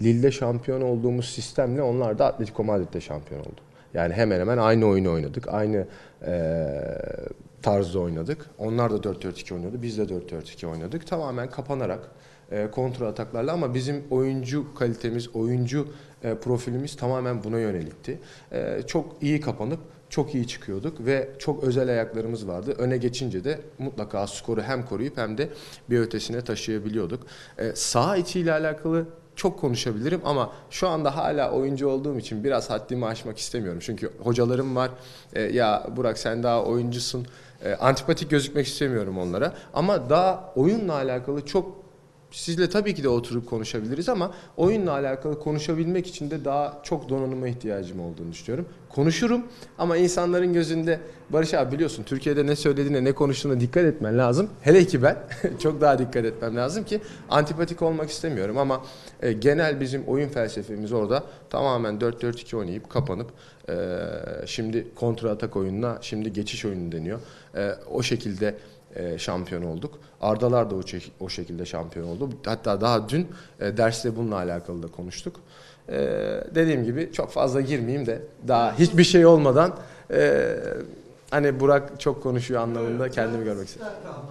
Lille'de şampiyon olduğumuz sistemle onlar da Atletico Madrid'de şampiyon oldu. Yani hemen hemen aynı oyunu oynadık. Aynı tarzda oynadık. Onlar da 4-4-2 oynadı. Biz de 4-4-2 oynadık. Tamamen kapanarak kontra ataklarla ama bizim oyuncu kalitemiz, oyuncu profilimiz tamamen buna yönelikti. Çok iyi kapanıp çok iyi çıkıyorduk ve çok özel ayaklarımız vardı. Öne geçince de mutlaka skoru hem koruyup hem de bir ötesine taşıyabiliyorduk. Saha içiyle alakalı çok konuşabilirim ama şu anda hala oyuncu olduğum için biraz haddimi aşmak istemiyorum. Çünkü hocalarım var. Ya Burak sen daha oyuncusun. Antipatik gözükmek istemiyorum onlara. Ama daha oyunla alakalı çok sizle tabii ki de oturup konuşabiliriz ama oyunla alakalı konuşabilmek için de daha çok donanıma ihtiyacım olduğunu düşünüyorum. Konuşurum ama insanların gözünde Barış abi biliyorsun Türkiye'de ne söylediğine ne konuştuğuna dikkat etmen lazım. Hele ki ben çok daha dikkat etmem lazım ki antipatik olmak istemiyorum ama genel bizim oyun felsefemiz orada tamamen 4-4-2 oynayıp kapanıp şimdi kontra atak oyununa şimdi geçiş oyunu deniyor. O şekilde şampiyon olduk. Ardalar da o şekilde şampiyon oldu. Hatta daha dün derste bununla alakalı da konuştuk. Dediğim gibi çok fazla girmeyeyim de daha hiçbir şey olmadan hani Burak çok konuşuyor anlamında kendimi görmek istedim.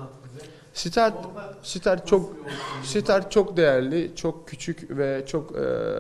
Start çok değerli, çok küçük ve çok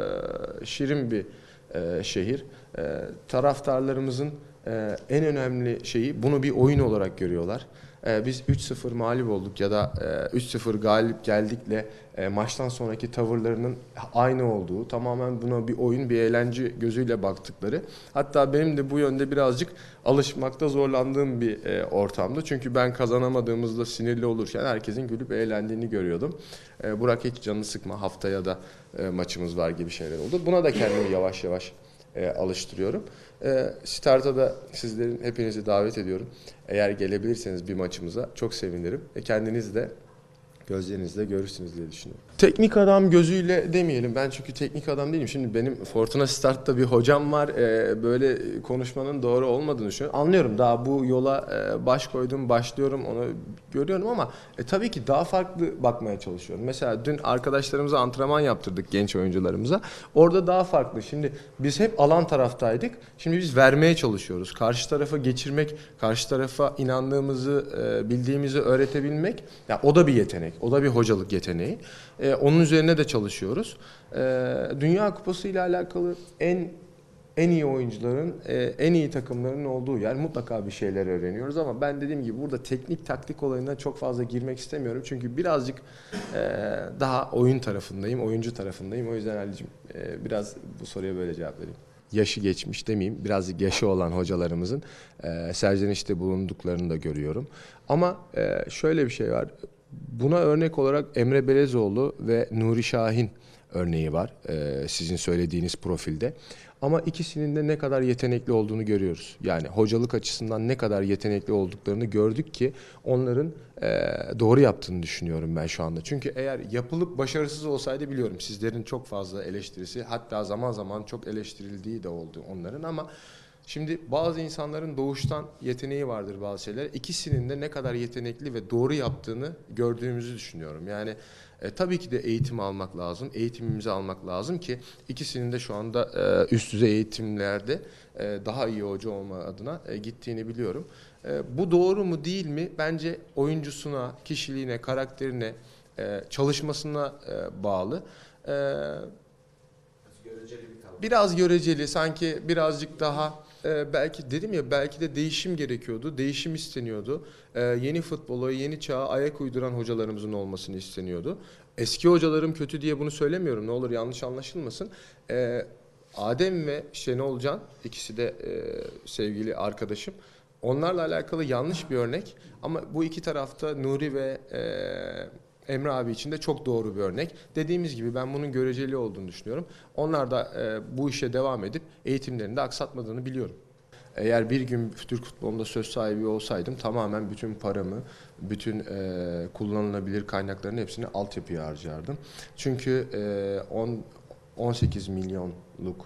şirin bir şehir. Taraftarlarımızın en önemli şeyi bunu bir oyun olarak görüyorlar. Biz 3-0 mağlup olduk ya da 3-0 galip geldikle maçtan sonraki tavırlarının aynı olduğu, tamamen buna bir oyun, bir eğlence gözüyle baktıkları. Hatta benim de bu yönde birazcık alışmakta zorlandığım bir ortamdı. Çünkü ben kazanamadığımızda sinirli olurken herkesin gülüp eğlendiğini görüyordum. Burak hiç canını sıkma, haftaya da maçımız var gibi şeyler oldu. Buna da kendimi yavaş yavaş alıştırıyorum. Start'a da sizlerin hepinizi davet ediyorum. Eğer gelebilirseniz bir maçımıza çok sevinirim. Kendiniz de gözlerinizle görürsünüz diye düşünüyorum. Teknik adam gözüyle demeyelim. Ben çünkü teknik adam değilim. Şimdi benim Fortuna Start'ta bir hocam var. Böyle konuşmanın doğru olmadığını düşünüyorum. Anlıyorum. Daha bu yola baş koydum, başlıyorum. Onu görüyorum ama tabii ki daha farklı bakmaya çalışıyorum. Mesela dün arkadaşlarımıza antrenman yaptırdık genç oyuncularımıza. Orada daha farklı. Şimdi biz hep alan taraftaydık. Şimdi biz vermeye çalışıyoruz. Karşı tarafa geçirmek, karşı tarafa inandığımızı, bildiğimizi öğretebilmek. Ya o da bir yetenek. O da bir hocalık yeteneği. Onun üzerine de çalışıyoruz. Dünya Kupası ile alakalı en iyi oyuncuların, en iyi takımların olduğu yer mutlaka bir şeyler öğreniyoruz ama ben dediğim gibi burada teknik taktik olayına çok fazla girmek istemiyorum. Çünkü birazcık daha oyun tarafındayım, oyuncu tarafındayım. O yüzden Ali'cim biraz bu soruya böyle cevap vereyim. Yaşı geçmiş demeyeyim, birazcık yaşı olan hocalarımızın serzenişte bulunduklarını da görüyorum. Ama şöyle bir şey var. Buna örnek olarak Emre Belezoğlu ve Nuri Şahin örneği var sizin söylediğiniz profilde. Ama ikisinin de ne kadar yetenekli olduğunu görüyoruz. Yani hocalık açısından ne kadar yetenekli olduklarını gördük ki onların doğru yaptığını düşünüyorum ben şu anda. Çünkü eğer yapılıp başarısız olsaydı biliyorum sizlerin çok fazla eleştirisi hatta zaman zaman çok eleştirildiği de oldu onların ama şimdi bazı insanların doğuştan yeteneği vardır bazı şeyler. İkisinin de ne kadar yetenekli ve doğru yaptığını gördüğümüzü düşünüyorum. Yani tabii ki de eğitim almak lazım. Eğitimimizi almak lazım ki ikisinin de şu anda üst düzey eğitimlerde daha iyi hoca olma adına gittiğini biliyorum. Bu doğru mu değil mi? Bence oyuncusuna, kişiliğine, karakterine, çalışmasına bağlı. Biraz göreceli, sanki birazcık daha belki dedim ya belki de değişim gerekiyordu, değişim isteniyordu. Yeni futbola, yeni çağa ayak uyduran hocalarımızın olmasını isteniyordu. Eski hocalarım kötü diye bunu söylemiyorum, ne olur yanlış anlaşılmasın. Adem ve Şenol Can, ikisi de sevgili arkadaşım. Onlarla alakalı yanlış bir örnek ama bu iki tarafta Nuri ve Emre abi için de çok doğru bir örnek. Dediğimiz gibi ben bunun göreceli olduğunu düşünüyorum. Onlar da bu işe devam edip eğitimlerini de aksatmadığını biliyorum. Eğer bir gün Türk futbolunda söz sahibi olsaydım tamamen bütün paramı, bütün kullanılabilir kaynakların hepsini altyapıya harcardım. Çünkü 18 milyonluk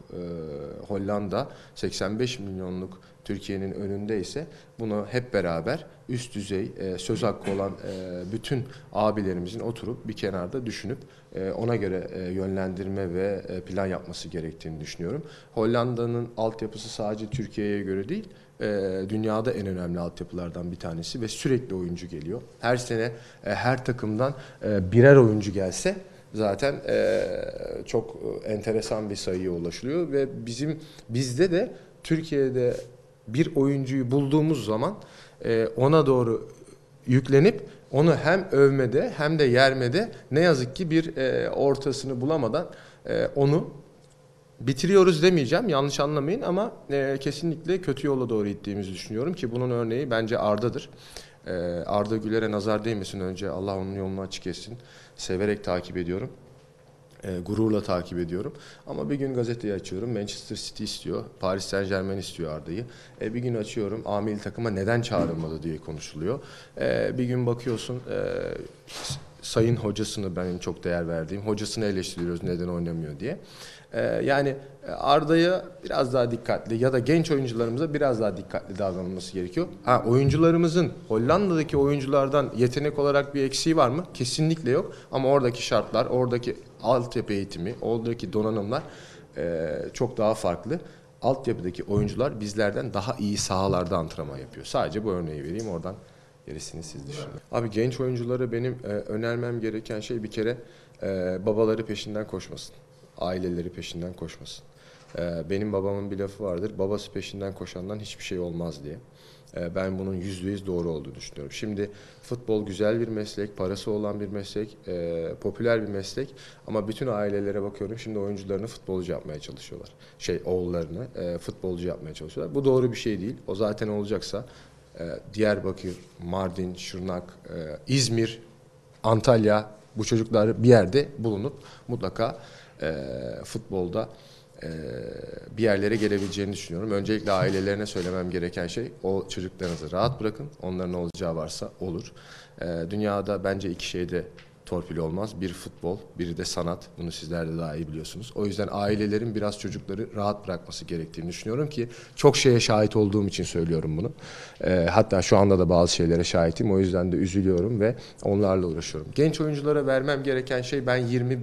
Hollanda, 85 milyonluk Türkiye'nin önündeyse bunu hep beraber üst düzey söz hakkı olan bütün abilerimizin oturup bir kenarda düşünüp ona göre yönlendirme ve plan yapması gerektiğini düşünüyorum. Hollanda'nın altyapısı sadece Türkiye'ye göre değil, dünyada en önemli altyapılardan bir tanesi ve sürekli oyuncu geliyor. Her sene her takımdan birer oyuncu gelse zaten çok enteresan bir sayıya ulaşılıyor ve bizde de Türkiye'de bir oyuncuyu bulduğumuz zaman ona doğru yüklenip onu hem övmede hem de yermede ne yazık ki bir ortasını bulamadan onu bitiriyoruz demeyeceğim, yanlış anlamayın, ama kesinlikle kötü yola doğru gittiğimizi düşünüyorum ki bunun örneği bence Arda'dır. Arda Güler'e nazar değmesin, önce Allah onun yolunu açık etsin. Severek takip ediyorum. Gururla takip ediyorum. Ama bir gün gazeteyi açıyorum. Manchester City istiyor. Paris Saint-Germain istiyor Arda'yı. Bir gün açıyorum. A milli takıma neden çağrılmadı diye konuşuluyor. Bir gün bakıyorsun sayın hocasını, benim çok değer verdiğim hocasını eleştiriyoruz neden oynamıyor diye. Yani Arda'ya biraz daha dikkatli ya da genç oyuncularımıza biraz daha dikkatli davranılması gerekiyor. Hollanda'daki oyunculardan yetenek olarak bir eksiği var mı? Kesinlikle yok. Ama oradaki şartlar, oradaki altyapı eğitimi, oradaki donanımlar çok daha farklı. Altyapıdaki oyuncular bizlerden daha iyi sahalarda antrenman yapıyor. Sadece bu örneği vereyim, oradan gerisini siz düşünün. Abi, genç oyunculara benim önermem gereken şey bir kere babaları peşinden koşmasın. Aileleri peşinden koşmasın. Benim babamın bir lafı vardır. Babası peşinden koşandan hiçbir şey olmaz diye. Ben bunun %100 doğru olduğunu düşünüyorum. Şimdi futbol güzel bir meslek, parası olan bir meslek, popüler bir meslek. Ama bütün ailelere bakıyorum, şimdi oyuncularını futbolcu yapmaya çalışıyorlar. Oğullarını futbolcu yapmaya çalışıyorlar. Bu doğru bir şey değil. O zaten olacaksa Diyarbakır, Mardin, Şırnak, İzmir, Antalya, bu çocuklar bir yerde bulunup mutlaka futbolda bir yerlere gelebileceğini düşünüyorum. Öncelikle ailelerine söylemem gereken şey, o çocuklarınızı rahat bırakın. Onların olacağı varsa olur. Dünyada bence iki şeyde torpil olmaz. Bir futbol, biri de sanat. Bunu sizler de daha iyi biliyorsunuz. O yüzden ailelerin biraz çocukları rahat bırakması gerektiğini düşünüyorum ki çok şeye şahit olduğum için söylüyorum bunu. Hatta şu anda da bazı şeylere şahitim. O yüzden de üzülüyorum ve onlarla uğraşıyorum. Genç oyunculara vermem gereken şey, ben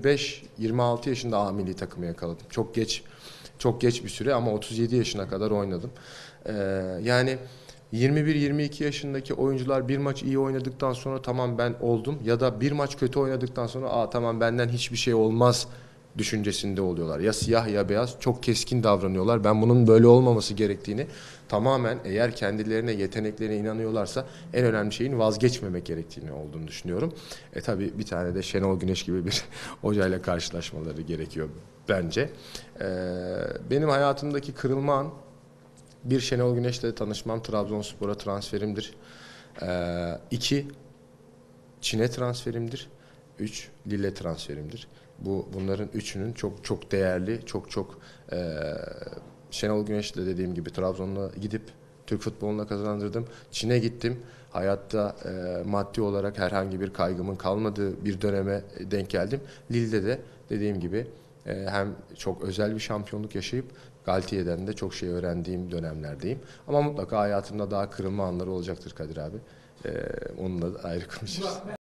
25-26 yaşında A milli takımı yakaladım. Çok geç bir süre ama 37 yaşına kadar oynadım. Yani 21-22 yaşındaki oyuncular bir maç iyi oynadıktan sonra tamam ben oldum, ya da bir maç kötü oynadıktan sonra tamam benden hiçbir şey olmaz düşüncesinde oluyorlar. Ya siyah ya beyaz, çok keskin davranıyorlar. Ben bunun böyle olmaması gerektiğini, tamamen eğer kendilerine, yeteneklerine inanıyorlarsa en önemli şeyin vazgeçmemek gerektiğini olduğunu düşünüyorum. Tabii bir tane de Şenol Güneş gibi bir hocayla karşılaşmaları gerekiyor bence. Benim hayatımdaki kırılma an, bir, Şenol Güneş'le tanışmam, Trabzonspor'a transferimdir. 2, Çin'e transferimdir. 3, Lille transferimdir. Bunların üçünün çok değerli, Şenol Güneş'le dediğim gibi Trabzon'a gidip Türk futboluna kazandırdım. Çin'e gittim. Hayatta maddi olarak herhangi bir kaygımın kalmadığı bir döneme denk geldim. Lille'de de dediğim gibi hem çok özel bir şampiyonluk yaşayıp Galtier'den de çok şey öğrendiğim dönemlerdeyim. Ama mutlaka hayatımda daha kırılma anları olacaktır Kadir abi. Onunla da ayrı konuşuruz.